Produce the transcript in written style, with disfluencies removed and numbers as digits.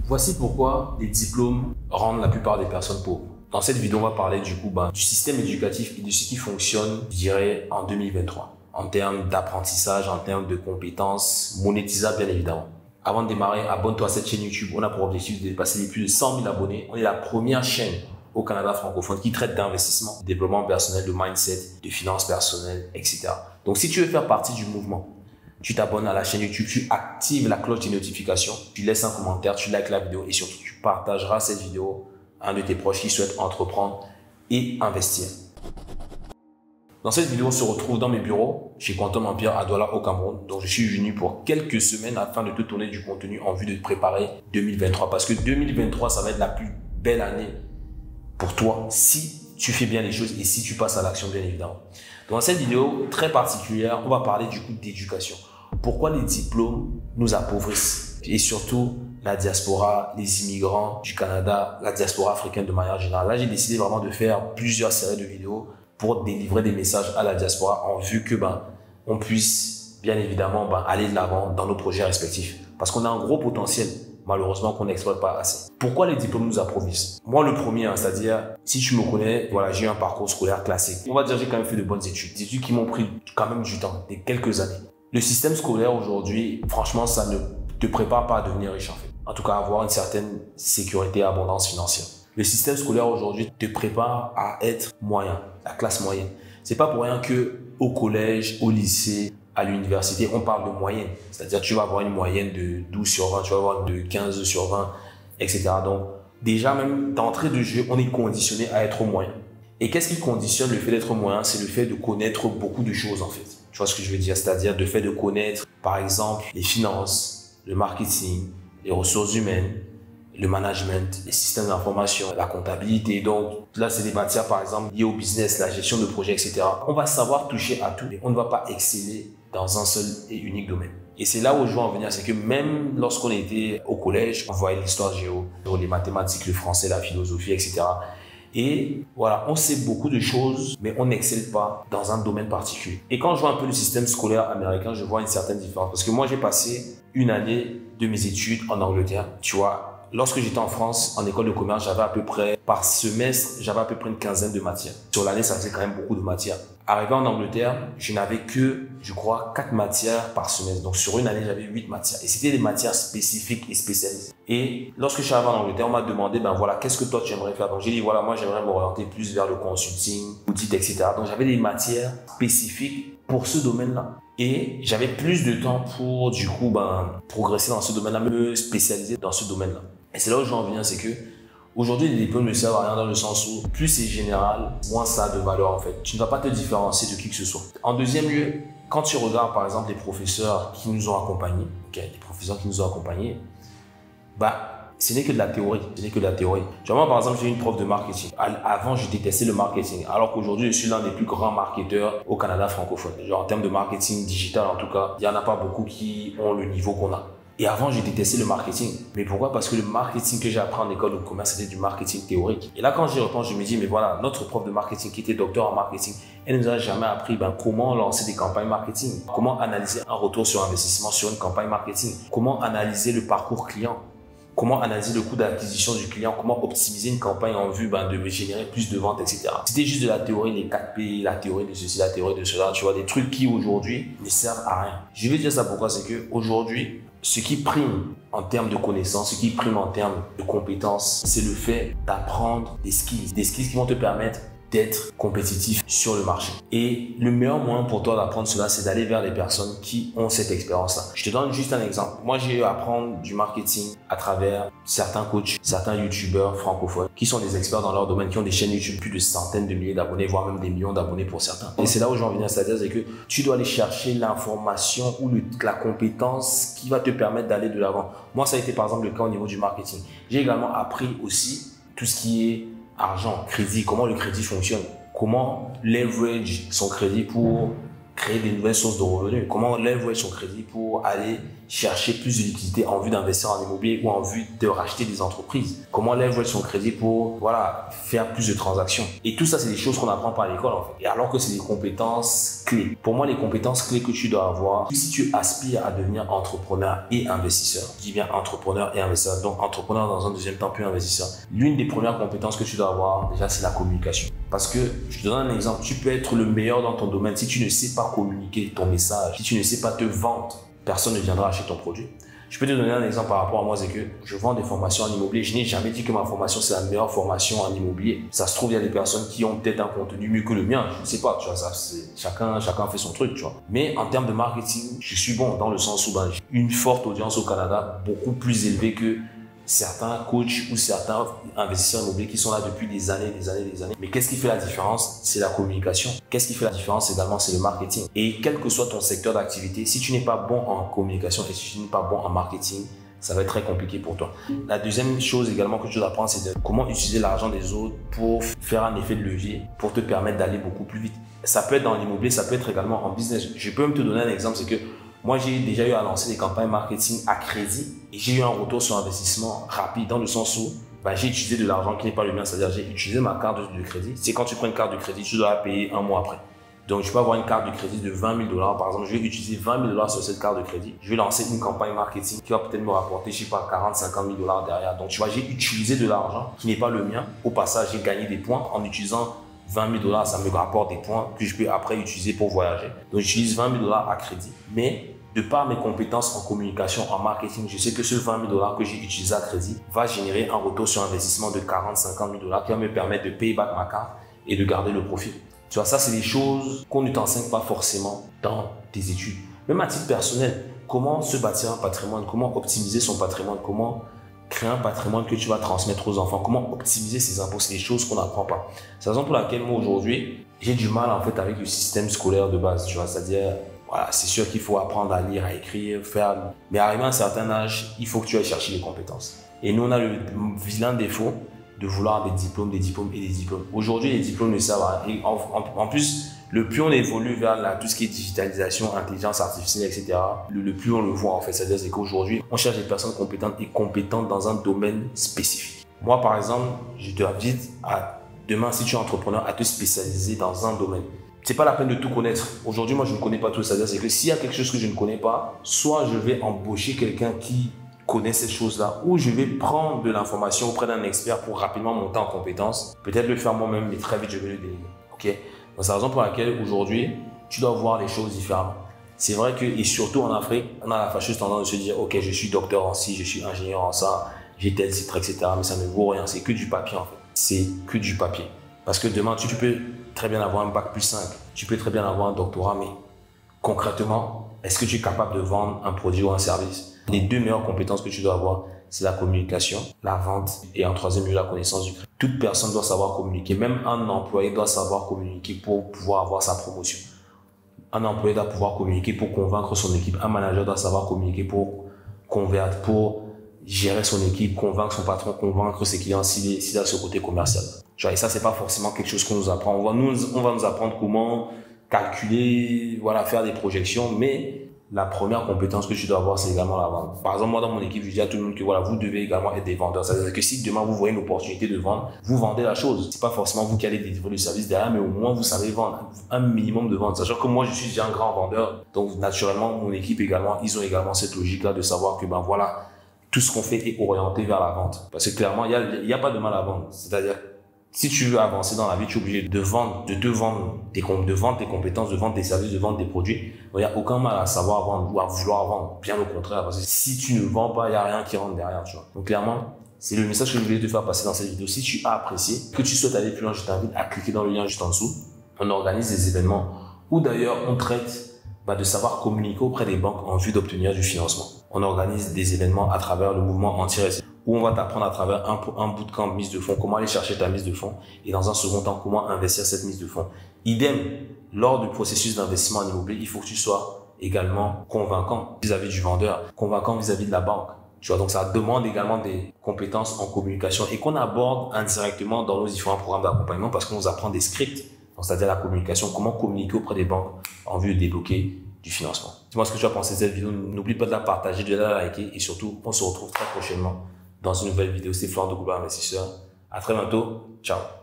Voici pourquoi les diplômes rendent la plupart des personnes pauvres. Dans cette vidéo, on va parler du système éducatif et de ce qui fonctionne, je dirais, en 2023. En termes d'apprentissage, en termes de compétences, monétisables bien évidemment. Avant de démarrer, abonne-toi à cette chaîne YouTube. On a pour objectif de dépasser les plus de 100 000 abonnés. On est la première chaîne au Canada francophone qui traite d'investissement, de développement personnel, de mindset, de finances personnelles, etc. Donc si tu veux faire partie du mouvement, tu t'abonnes à la chaîne YouTube, tu actives la cloche des notifications, tu laisses un commentaire, tu likes la vidéo et surtout tu partageras cette vidéo à un de tes proches qui souhaite entreprendre et investir. Dans cette vidéo, on se retrouve dans mes bureaux chez Quantum Empire à Douala au Cameroun. Donc je suis venu pour quelques semaines afin de te tourner du contenu en vue de préparer 2023 parce que 2023, ça va être la plus belle année pour toi si tu fais bien les choses et si tu passes à l'action bien évidemment. Dans cette vidéo très particulière, on va parler du coup d'éducation. Pourquoi les diplômes nous appauvrissent et surtout la diaspora, les immigrants du Canada, la diaspora africaine de manière générale. Là, j'ai décidé vraiment de faire plusieurs séries de vidéos pour délivrer des messages à la diaspora en vue que on puisse bien évidemment aller de l'avant dans nos projets respectifs. Parce qu'on a un gros potentiel, malheureusement, qu'on n'exploite pas assez. Pourquoi les diplômes nous appauvrissent? Moi, le premier, c'est-à-dire, si tu me connais, voilà, j'ai eu un parcours scolaire classique. On va dire, j'ai quand même fait de bonnes études. Des études qui m'ont pris quand même du temps, des quelques années. Le système scolaire aujourd'hui, franchement, ça ne te prépare pas à devenir riche en fait. En tout cas, à avoir une certaine sécurité et abondance financière. Le système scolaire aujourd'hui te prépare à être moyen, la classe moyenne. C'est pas pour rien que au collège, au lycée, à l'université, on parle de moyenne. C'est-à-dire tu vas avoir une moyenne de 12 sur 20, tu vas avoir de 15 sur 20, etc. Donc, déjà même d'entrée de jeu, on est conditionné à être moyen. Et qu'est-ce qui conditionne le fait d'être moyen? C'est le fait de connaître beaucoup de choses en fait. Tu vois ce que je veux dire? C'est-à-dire le fait de connaître, par exemple, les finances, le marketing, les ressources humaines, le management, les systèmes d'information, la comptabilité. Donc là, c'est des matières, par exemple, liées au business, la gestion de projets, etc. On va savoir toucher à tout, mais on ne va pas exceller dans un seul et unique domaine. Et c'est là où je veux en venir, c'est que même lorsqu'on était au collège, on voyait l'histoire géo, les mathématiques, le français, la philosophie, etc. Et voilà, on sait beaucoup de choses, mais on n'excelle pas dans un domaine particulier. Et quand je vois un peu le système scolaire américain, je vois une certaine différence. Parce que moi, j'ai passé une année de mes études en Angleterre. Tu vois, lorsque j'étais en France, en école de commerce, j'avais à peu près, par semestre, j'avais à peu près une quinzaine de matières. Sur l'année, ça faisait quand même beaucoup de matières. Arrivé en Angleterre, je n'avais que, je crois, 4 matières par semestre. Donc, sur une année, j'avais 8 matières. Et c'était des matières spécifiques et spécialisées. Et lorsque je suis arrivé en Angleterre, on m'a demandé, voilà, qu'est-ce que toi, tu aimerais faire? Donc, j'ai dit, voilà, moi, j'aimerais m'orienter plus vers le consulting, audit, etc. Donc, j'avais des matières spécifiques pour ce domaine-là. Et j'avais plus de temps pour, du coup, progresser dans ce domaine-là, me spécialiser dans ce domaine-là. Et c'est là où j'en viens, c'est que aujourd'hui, les diplômes ne servent à rien dans le sens où plus c'est général, moins ça a de valeur en fait. Tu ne vas pas te différencier de qui que ce soit. En deuxième lieu, quand tu regardes par exemple les professeurs qui nous ont accompagnés, ce n'est que de la théorie. Ce n'est que de la théorie. Tu vois, moi, par exemple, j'ai une prof de marketing. Avant, je détestais le marketing. Alors qu'aujourd'hui, je suis l'un des plus grands marketeurs au Canada francophone. Genre, en termes de marketing digital, en tout cas, il n'y en a pas beaucoup qui ont le niveau qu'on a. Et avant, je détestais le marketing. Mais pourquoi? Parce que le marketing que j'ai appris en école de commerce, c'était du marketing théorique. Et là, quand j'y repense, je me dis, mais voilà, notre prof de marketing qui était docteur en marketing, elle ne nous a jamais appris comment lancer des campagnes marketing, comment analyser un retour sur investissement sur une campagne marketing, comment analyser le parcours client, comment analyser le coût d'acquisition du client, comment optimiser une campagne en vue de générer plus de ventes, etc. C'était juste de la théorie, les 4P, la théorie de ceci, la théorie de cela, tu vois, des trucs qui aujourd'hui ne servent à rien. Je vais dire ça pourquoi, c'est que aujourd'hui, ce qui prime en termes de connaissances, ce qui prime en termes de compétences, c'est le fait d'apprendre des skills qui vont te permettre d'être compétitif sur le marché. Et le meilleur moyen pour toi d'apprendre cela, c'est d'aller vers les personnes qui ont cette expérience-là. Je te donne juste un exemple. Moi, j'ai eu à apprendre du marketing à travers certains coachs, certains youtubeurs francophones qui sont des experts dans leur domaine, qui ont des chaînes YouTube, plus de centaines de milliers d'abonnés, voire même des millions d'abonnés pour certains. Et c'est là où j'en viens, c'est-à-dire que tu dois aller chercher l'information ou la compétence qui va te permettre d'aller de l'avant. Moi, ça a été par exemple le cas au niveau du marketing. J'ai également appris aussi tout ce qui est argent, crédit, comment le crédit fonctionne, comment leverage son crédit pour créer des nouvelles sources de revenus, comment leverage son crédit pour aller chercher plus de liquidité en vue d'investir en immobilier ou en vue de racheter des entreprises. Comment leverage son crédit pour, voilà, faire plus de transactions. Et tout ça, c'est des choses qu'on apprend pas à l'école, en fait. Et alors que c'est des compétences clés. Pour moi, les compétences clés que tu dois avoir, si tu aspires à devenir entrepreneur et investisseur, je dis bien entrepreneur et investisseur, donc entrepreneur dans un deuxième temps puis investisseur, l'une des premières compétences que tu dois avoir, déjà, c'est la communication. Parce que, je te donne un exemple, tu peux être le meilleur dans ton domaine. Si tu ne sais pas communiquer ton message, si tu ne sais pas te vendre, personne ne viendra acheter ton produit. Je peux te donner un exemple par rapport à moi, c'est que je vends des formations en immobilier. Je n'ai jamais dit que ma formation, c'est la meilleure formation en immobilier. Ça se trouve, il y a des personnes qui ont peut-être un contenu mieux que le mien. Je ne sais pas, tu vois, ça, chacun fait son truc, tu vois. Mais en termes de marketing, je suis bon dans le sens où j'ai une forte audience au Canada, beaucoup plus élevée que certains coachs ou certains investisseurs immobiliers qui sont là depuis des années. Mais qu'est-ce qui fait la différence? C'est la communication. Qu'est-ce qui fait la différence également? C'est le marketing. Et quel que soit ton secteur d'activité, si tu n'es pas bon en communication et si tu n'es pas bon en marketing, ça va être très compliqué pour toi. La deuxième chose également que tu dois apprendre, c'est de comment utiliser l'argent des autres pour faire un effet de levier, pour te permettre d'aller beaucoup plus vite. Ça peut être dans l'immobilier, ça peut être également en business. Je peux même te donner un exemple, c'est que moi, j'ai déjà eu à lancer des campagnes marketing à crédit et j'ai eu un retour sur investissement rapide dans le sens où j'ai utilisé de l'argent qui n'est pas le mien, c'est-à-dire j'ai utilisé ma carte de crédit. C'est quand tu prends une carte de crédit, tu dois la payer un mois après. Donc, je peux avoir une carte de crédit de 20 000 $. Par exemple, je vais utiliser 20 000 $ sur cette carte de crédit. Je vais lancer une campagne marketing qui va peut-être me rapporter, je sais pas, 40 50 000 $ derrière. Donc, tu vois, j'ai utilisé de l'argent qui n'est pas le mien. Au passage, j'ai gagné des points en utilisant 20 000 $. Ça me rapporte des points que je peux après utiliser pour voyager. Donc, j'utilise 20 000 $ à crédit. Mais de par mes compétences en communication, en marketing, je sais que ce 20 000 $ que j'ai utilisé à crédit va générer un retour sur investissement de 40 50 000 $ qui va me permettre de payer back ma carte et de garder le profit. Tu vois, ça, c'est des choses qu'on ne t'enseigne pas forcément dans tes études. Même à titre personnel, comment se bâtir un patrimoine, comment optimiser son patrimoine, comment créer un patrimoine que tu vas transmettre aux enfants, comment optimiser ses impôts, c'est des choses qu'on n'apprend pas. C'est la raison pour laquelle moi, aujourd'hui, j'ai du mal en fait avec le système scolaire de base, tu vois, c'est-à-dire, voilà, c'est sûr qu'il faut apprendre à lire, à écrire, faire, mais arrivé à un certain âge, il faut que tu ailles chercher les compétences. Et nous, on a le vilain défaut de vouloir des diplômes. Aujourd'hui, les diplômes ne servent à rien. Et en plus, le plus on évolue vers tout ce qui est digitalisation, intelligence artificielle, etc., le plus on le voit en fait. C'est-à-dire qu'aujourd'hui, on cherche des personnes compétentes dans un domaine spécifique. Moi, par exemple, je t'invite à demain, si tu es entrepreneur, à te spécialiser dans un domaine. C'est pas la peine de tout connaître. Aujourd'hui, moi, je ne connais pas tout. C'est-à-dire que s'il y a quelque chose que je ne connais pas, soit je vais embaucher quelqu'un qui connaît ces choses-là, ou je vais prendre de l'information auprès d'un expert pour rapidement monter en compétence, peut-être le faire moi-même, mais très vite je vais le déléguer. Ok? Donc c'est la raison pour laquelle aujourd'hui, tu dois voir les choses différemment. C'est vrai que, et surtout en Afrique, on a la fâcheuse tendance de se dire, ok, je suis docteur en ci, je suis ingénieur en ça, j'ai tel titre, etc., mais ça ne vaut rien, c'est que du papier en fait. C'est que du papier. Parce que demain, tu peux très bien avoir un bac+5, tu peux très bien avoir un doctorat, mais concrètement, est-ce que tu es capable de vendre un produit ou un service? Les deux meilleures compétences que tu dois avoir, c'est la communication, la vente et en troisième lieu, la connaissance du client. Toute personne doit savoir communiquer. Même un employé doit savoir communiquer pour pouvoir avoir sa promotion. Un employé doit pouvoir communiquer pour convaincre son équipe. Un manager doit savoir communiquer pour convaincre, pour gérer son équipe, convaincre son patron, convaincre ses clients s'il a ce côté commercial. Et ça, c'est pas forcément quelque chose qu'on nous apprend. On va nous apprendre comment calculer, voilà, faire des projections, mais la première compétence que tu dois avoir, c'est également la vente. Par exemple, moi, dans mon équipe, je dis à tout le monde que voilà, vous devez également être des vendeurs. C'est-à-dire que si demain, vous voyez une opportunité de vendre, vous vendez la chose. C'est pas forcément vous qui allez délivrer le service derrière, mais au moins, vous savez vendre un minimum de vente. Sachant que moi, je suis déjà un grand vendeur. Donc, naturellement, mon équipe également, ils ont également cette logique-là de savoir que, voilà, tout ce qu'on fait est orienté vers la vente. Parce que clairement, il y a pas de mal à vendre. C'est-à-dire, si tu veux avancer dans la vie, tu es obligé de vendre tes compétences, de vendre tes services, de vendre des produits. Il n'y a aucun mal à savoir vendre ou à vouloir vendre. Bien au contraire, parce que si tu ne vends pas, il n'y a rien qui rentre derrière, tu vois. Donc clairement, c'est le message que je voulais te faire passer dans cette vidéo. Si tu as apprécié, que tu souhaites aller plus loin, je t'invite à cliquer dans le lien juste en dessous. On organise des événements où d'ailleurs on traite de savoir communiquer auprès des banques en vue d'obtenir du financement. On organise des événements à travers le mouvement anti-récession, où on va t'apprendre à travers un bootcamp mise de fonds, comment aller chercher ta mise de fonds et dans un second temps, comment investir cette mise de fonds. Idem, lors du processus d'investissement en immobilier, il faut que tu sois également convaincant vis-à-vis du vendeur, convaincant vis-à-vis de la banque. Tu vois, donc ça demande également des compétences en communication et qu'on aborde indirectement dans nos différents programmes d'accompagnement parce qu'on nous apprend des scripts, c'est-à-dire la communication, comment communiquer auprès des banques en vue de débloquer du financement. Dis-moi ce que tu as pensé de cette vidéo. N'oublie pas de la partager, de la liker et surtout, on se retrouve très prochainement dans une nouvelle vidéo. C'est Florent de Global Investisseur. À très bientôt. Ciao.